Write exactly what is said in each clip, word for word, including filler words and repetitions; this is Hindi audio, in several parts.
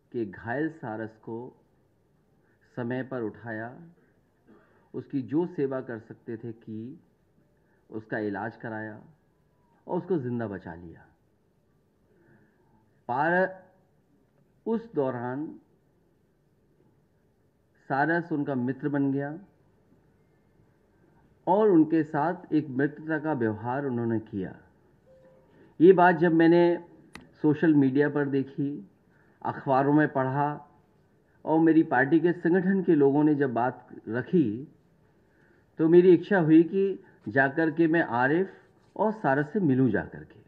कि घायल सारस को समय पर उठाया, उसकी जो सेवा कर सकते थे की, उसका इलाज कराया और उसको जिंदा बचा लिया। पार उस दौरान सारस उनका मित्र बन गया और उनके साथ एक मित्रता का व्यवहार उन्होंने किया। ये बात जब मैंने सोशल मीडिया पर देखी, अखबारों में पढ़ा और मेरी पार्टी के संगठन के लोगों ने जब बात रखी, तो मेरी इच्छा हुई कि जाकर के मैं आरिफ और सारस से मिलूं जाकर के।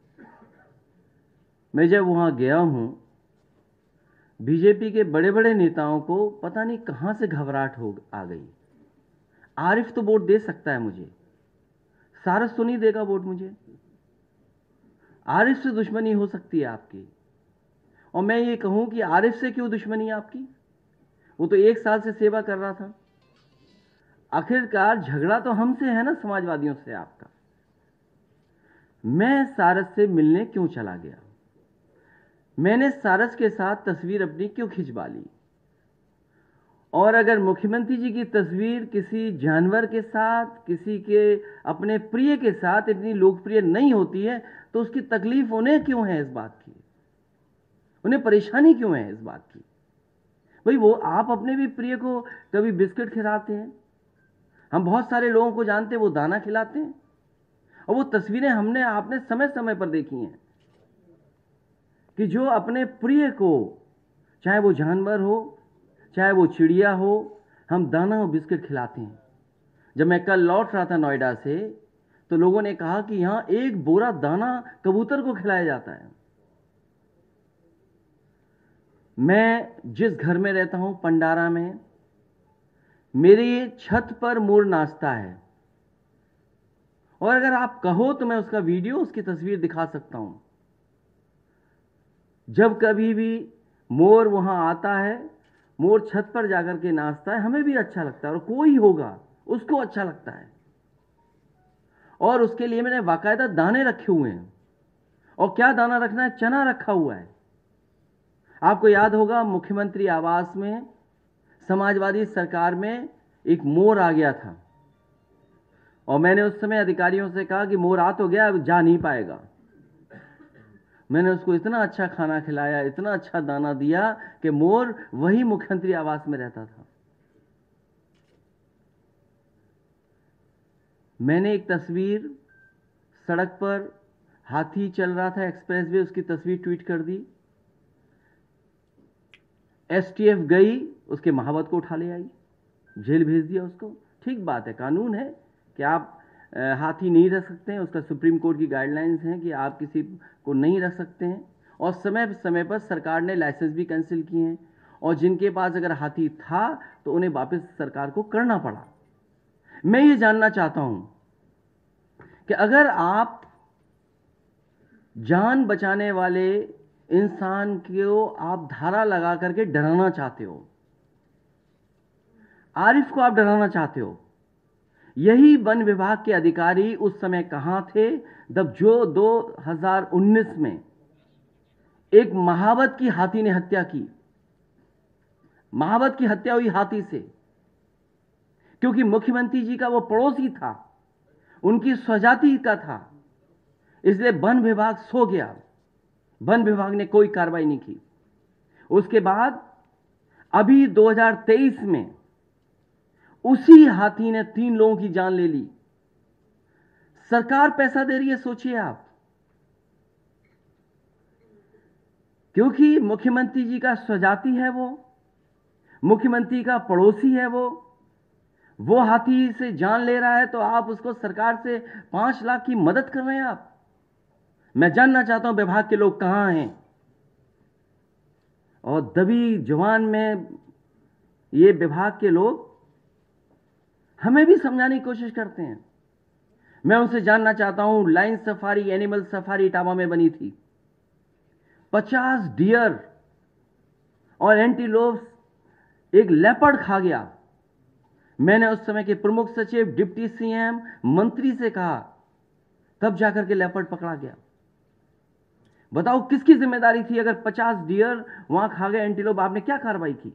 मैं जब वहां गया हूं, बीजेपी के बड़े बड़े नेताओं को पता नहीं कहां से घबराहट हो आ गई। आरिफ तो वोट दे सकता है मुझे, सारस तो नहीं देगा वोट मुझे। आरिफ से दुश्मनी हो सकती है आपकी, और मैं ये कहूं कि आरिफ से क्यों दुश्मनी है आपकी? वो तो एक साल से सेवा कर रहा था। आखिरकार झगड़ा तो हमसे है ना, समाजवादियों से आपका। मैं सारस से मिलने क्यों चला गया? मैंने सारस के साथ तस्वीर अपनी क्यों खिंचवा ली? और अगर मुख्यमंत्री जी की तस्वीर किसी जानवर के साथ, किसी के अपने प्रिय के साथ इतनी लोकप्रिय नहीं होती है, तो उसकी तकलीफ उन्हें क्यों है इस बात की? उन्हें परेशानी क्यों है इस बात की? भाई, वो आप अपने भी प्रिय को कभी बिस्किट खिलाते हैं, हम बहुत सारे लोगों को जानते हैं वो दाना खिलाते हैं, और वो तस्वीरें हमने आपने समय समय पर देखी हैं कि जो अपने प्रिय को, चाहे वो जानवर हो चाहे वो चिड़िया हो, हम दाना और बिस्किट खिलाते हैं। जब मैं कल लौट रहा था नोएडा से, तो लोगों ने कहा कि यहां एक बोरा दाना कबूतर को खिलाया जाता है। मैं जिस घर में रहता हूं, पंडारा में, मेरी छत पर मोर नाचता है, और अगर आप कहो तो मैं उसका वीडियो, उसकी तस्वीर दिखा सकता हूं। जब कभी भी मोर वहां आता है, मोर छत पर जाकर के नाचता है, हमें भी अच्छा लगता है, और कोई होगा उसको अच्छा लगता है। और उसके लिए मैंने बाकायदा दाने रखे हुए हैं। और क्या दाना रखना है? चना रखा हुआ है। आपको याद होगा, मुख्यमंत्री आवास में समाजवादी सरकार में एक मोर आ गया था, और मैंने उस समय अधिकारियों से कहा कि मोर आ तो गया, अब जा नहीं पाएगा। मैंने उसको इतना अच्छा खाना खिलाया, इतना अच्छा दाना दिया कि मोर वही मुख्यमंत्री आवास में रहता था। मैंने एक तस्वीर, सड़क पर हाथी चल रहा था एक्सप्रेसवे, उसकी तस्वीर ट्वीट कर दी। एसटीएफ गई, उसके महावत को उठा ले आई, जेल भेज दिया उसको। ठीक बात है, कानून है कि आप हाथी नहीं रख सकते हैं, उसका सुप्रीम कोर्ट की गाइडलाइंस हैं कि आप किसी को नहीं रख सकते हैं, और समय समय पर सरकार ने लाइसेंस भी कैंसिल किए हैं, और जिनके पास अगर हाथी था तो उन्हें वापस सरकार को करना पड़ा। मैं ये जानना चाहता हूं कि अगर आप जान बचाने वाले इंसान को आप धारा लगा करके डराना चाहते हो, आरिफ को आप डराना चाहते हो, यही वन विभाग के अधिकारी उस समय कहां थे जब जो दो हज़ार उन्नीस में एक महावत की हाथी ने हत्या की? महावत की हत्या हुई हाथी से, क्योंकि मुख्यमंत्री जी का वो पड़ोसी था, उनकी स्वजाति का था, इसलिए वन विभाग सो गया। वन विभाग ने कोई कार्रवाई नहीं की। उसके बाद अभी दो हज़ार तेईस में उसी हाथी ने तीन लोगों की जान ले ली। सरकार पैसा दे रही है, सोचिए आप, क्योंकि मुख्यमंत्री जी का स्वजाति है, वो मुख्यमंत्री का पड़ोसी है, वो वो हाथी से जान ले रहा है, तो आप उसको सरकार से पांच लाख की मदद कर रहे हैं आप। मैं जानना चाहता हूं विभाग के लोग कहां हैं? और दबी जुबान में ये विभाग के लोग हमें भी समझाने की कोशिश करते हैं। मैं उनसे जानना चाहता हूं, lion safari, animal safari Etawah में बनी थी, पचास डियर और एंटीलोप्स एक लेपर्ड खा गया। मैंने उस समय के प्रमुख सचिव, डिप्टी सीएम, मंत्री से कहा, तब जाकर के लेपर्ड पकड़ा गया। बताओ किसकी जिम्मेदारी थी? अगर पचास डियर वहां खा गए एंटीलोप, आपने क्या कार्रवाई की?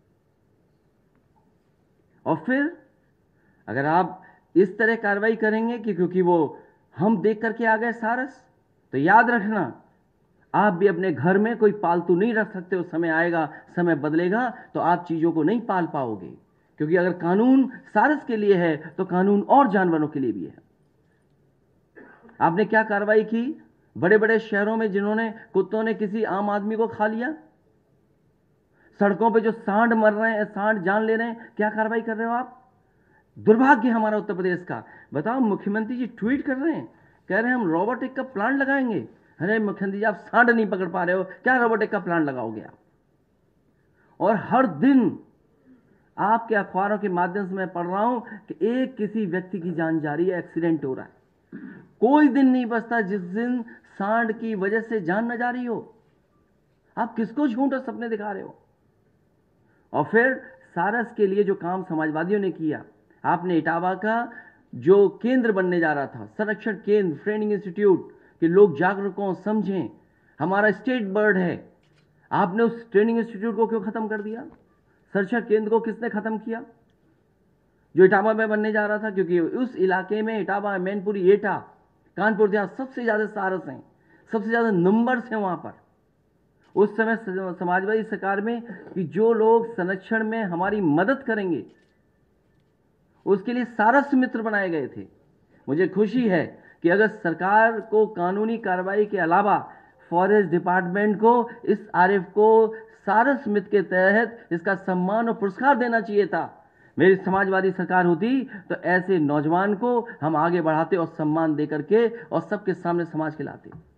और फिर अगर आप इस तरह कार्रवाई करेंगे कि क्योंकि वो हम देख करके आ गए सारस, तो याद रखना आप भी अपने घर में कोई पालतू नहीं रख सकते। उस समय आएगा, समय बदलेगा, तो आप चीजों को नहीं पाल पाओगे। क्योंकि अगर कानून सारस के लिए है तो कानून और जानवरों के लिए भी है। आपने क्या कार्रवाई की बड़े बड़े शहरों में जिन्होंने कुत्तों ने किसी आम आदमी को खा लिया? सड़कों पे जो सांड मर रहे हैं, सांड जान ले रहे हैं, क्या कार्रवाई कर रहे हो आप? दुर्भाग्य हमारा उत्तर प्रदेश का। बताओ, मुख्यमंत्री जी ट्वीट कर रहे हैं, कह रहे हैं हम रोबोटिक का प्लांट लगाएंगे। अरे मुख्यमंत्री जी, आप सांड नहीं पकड़ पा रहे हो, क्या रोबोटिक का प्लांट लगाओगे आप? और हर दिन आपके अखबारों के माध्यम से मैं पढ़ रहा हूं कि एक किसी व्यक्ति की जान जा रही है, एक्सीडेंट हो रहा है। कोई दिन नहीं बचता जिस दिन सांड की वजह से जान न जा रही हो। आप किसको झूठ और सपने दिखा रहे हो? और फिर सारस के लिए जो काम समाजवादियों ने किया, आपने इटावा का जो केंद्र बनने जा रहा था, संरक्षण केंद्र, ट्रेनिंग इंस्टीट्यूट, कि लोग जागरूक हों, समझें हमारा स्टेट बर्ड है, आपने उस ट्रेनिंग इंस्टीट्यूट को क्यों खत्म कर दिया? संरक्षण केंद्र को किसने खत्म किया जो इटावा में बनने जा रहा था? क्योंकि उस इलाके में इटावा, मैनपुरी, एटा, कानपुर देहात सबसे ज्यादा सारस हैं, सबसे ज्यादा नंबर्स हैं वहां पर। उस समय समाजवादी सरकार में कि जो लोग संरक्षण में हमारी मदद करेंगे उसके लिए सारस मित्र बनाए गए थे। मुझे खुशी है कि अगर सरकार को कानूनी कार्रवाई के अलावा फॉरेस्ट डिपार्टमेंट को इस आरएफ को सारस मित्र के तहत इसका सम्मान और पुरस्कार देना चाहिए था। मेरी समाजवादी सरकार होती तो ऐसे नौजवान को हम आगे बढ़ाते और सम्मान देकर के और सबके सामने समाज के लाते।